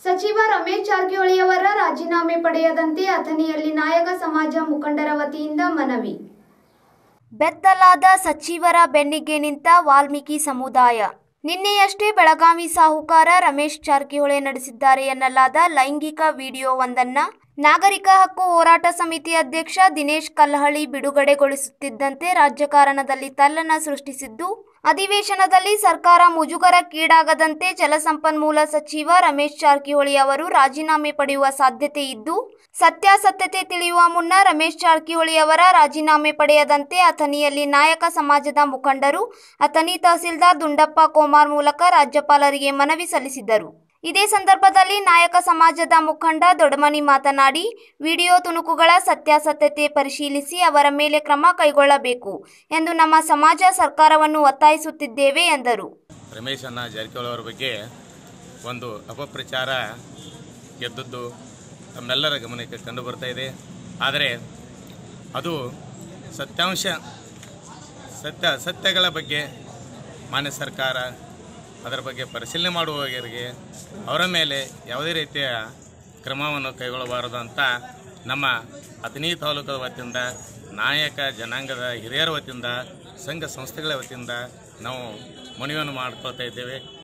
ಸಚಿವ ರಮೇಶ್ ಜಾರಕಿಹೊಳಿ ಅವರ ರಾಜೀನಾಮೆ ಪಡೆಯದಂತೆ ಅಥಣಿಯಲ್ಲಿ ನಾಯಕ ಸಮಾಜ ಮುಖಂಡರ ವತಿಯಿಂದ ಮನವಿ. ಬೆತ್ತಲಾದ ಸಚಿವರ ಬೆನ್ನಿಗೆ ನಿಂತ ವಾಲ್ಮೀಕಿ ಸಮುದಾಯ. ನಿನ್ನೆಯಷ್ಟೇ ಬೆಳಗಾವಿ ಸಾಹುಕಾರ ರಮೇಶ್ ಜಾರಕಿಹೊಳಿ ನಡೆಸಿದ್ದಾರೆ ಎನ್ನಲಾದ ಲೈಂಗಿಕ ವಿಡಿಯೋವೊಂದನ್ನ ನಾಗರಿಕ ಹಕ್ಕು ಹೋರಾಟ ಸಮಿತಿ ಅಧ್ಯಕ್ಷ ದಿನೇಶ್ ಕಲ್ಲಹಳ್ಳಿ ಬಿಡುಗಡೆಗೊಳಿಸುತ್ತಿದ್ದಂತೆ ರಾಜಕಾರಣದಲ್ಲಿ ತಲ್ಲಣ ಸೃಷ್ಟಿಸಿದ್ದು, ಅಧಿವೇಶನದಲ್ಲಿ ಸರ್ಕಾರ ಮುಜುಗರಕ್ಕೀಡಾಗದಂತೆ ಜಲಸಂಪನ್ಮೂಲ ಸಚಿವ ರಮೇಶ್ ಜಾರಕಿಹೊಳಿ ಅವರು ರಾಜೀನಾಮೆ ಪಡೆಯುವ ಸಾಧ್ಯತೆ ಇದ್ದು, ಸತ್ಯಾಸತ್ಯತೆ ತಿಳಿಯುವ ಮುನ್ನ ರಮೇಶ್ ಜಾರಕಿಹೊಳಿ ಅವರ ರಾಜೀನಾಮೆ ಪಡೆಯದಂತೆ ಅಥಣಿಯಲ್ಲಿ ನಾಯಕ ಸಮಾಜದ ಮುಖಂಡರು ಅಥಣಿ ತಹಸೀಲ್ದಾರ್ ದುಂಡಪ್ಪ ಕೋಮಾರ್ ಮೂಲಕ ರಾಜ್ಯಪಾಲರಿಗೆ ಮನವಿ ಸಲ್ಲಿಸಿದರು. ಇದೇ ಸಂದರ್ಭದಲ್ಲಿ ನಾಯಕ ಸಮಾಜದ ಮುಖಂಡ ದೊಡ್ಡಮನಿ ಮಾತನಾಡಿ, ವಿಡಿಯೋ ತುಣುಕುಗಳ ಸತ್ಯಾಸತ್ಯತೆ ಪರಿಶೀಲಿಸಿ ಅವರ ಮೇಲೆ ಕ್ರಮ ಕೈಗೊಳ್ಳಬೇಕು ಎಂದು ನಮ್ಮ ಸಮಾಜ ಸರ್ಕಾರವನ್ನು ಒತ್ತಾಯಿಸುತ್ತಿದ್ದೇವೆ ಎಂದರು. ರಮೇಶ್ ಜಾರಕಿಹೊಳಿ ಅವರ ಬಗ್ಗೆ ಒಂದು ಅಪಪ್ರಚಾರ ಗೆದ್ದದ್ದು ತಮ್ಮೆಲ್ಲರ ಗಮನಕ್ಕೆ ಕಂಡು ಬರ್ತಾ ಇದೆ. ಆದರೆ ಅದು ಸತ್ಯಗಳ ಬಗ್ಗೆ ಮಾನ್ಯ ಸರ್ಕಾರ ಅದರ ಬಗ್ಗೆ ಪರಿಶೀಲನೆ ಮಾಡುವವರಿಗೆ ಅವರ ಮೇಲೆ ಯಾವುದೇ ರೀತಿಯ ಕ್ರಮವನ್ನು ಕೈಗೊಳ್ಳಬಾರದು ಅಂತ ನಮ್ಮ ಅಥಣಿ ತಾಲೂಕದ ವತಿಯಿಂದ, ನಾಯಕ ಜನಾಂಗದ ಹಿರಿಯರ ವತಿಯಿಂದ, ಸಂಘ ಸಂಸ್ಥೆಗಳ ವತಿಯಿಂದ ನಾವು ಮನವಿಯನ್ನು ಮಾಡಿಕೊಳ್ತಾ ಇದ್ದೇವೆ.